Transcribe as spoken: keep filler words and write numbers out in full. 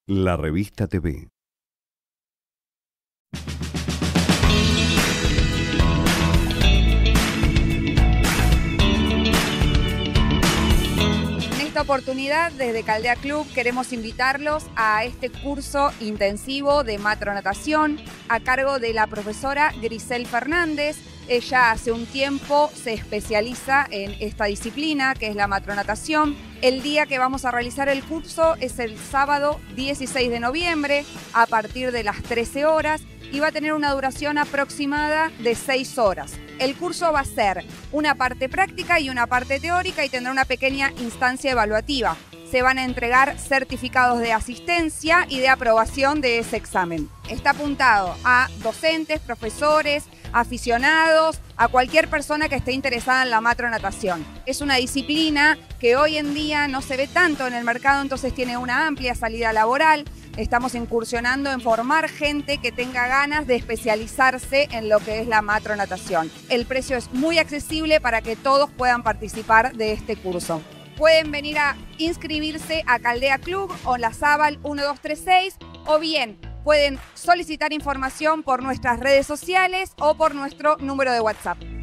La Revista T V. En esta oportunidad, desde Caldea Club, queremos invitarlos a este curso intensivo de matronatación a cargo de la profesora Grisel Fernández. Ella hace un tiempo se especializa en esta disciplina, que es la matronatación. El día que vamos a realizar el curso es el sábado dieciséis de noviembre, a partir de las trece horas, y va a tener una duración aproximada de seis horas. El curso va a ser una parte práctica y una parte teórica y tendrá una pequeña instancia evaluativa. Se van a entregar certificados de asistencia y de aprobación de ese examen. Está apuntado a docentes, profesores, aficionados, a cualquier persona que esté interesada en la matronatación. Es una disciplina que hoy en día no se ve tanto en el mercado, entonces tiene una amplia salida laboral. Estamos incursionando en formar gente que tenga ganas de especializarse en lo que es la matronatación. El precio es muy accesible para que todos puedan participar de este curso. Pueden venir a inscribirse a Caldea Club o la Zabal uno dos tres seis, o bien pueden solicitar información por nuestras redes sociales o por nuestro número de WhatsApp.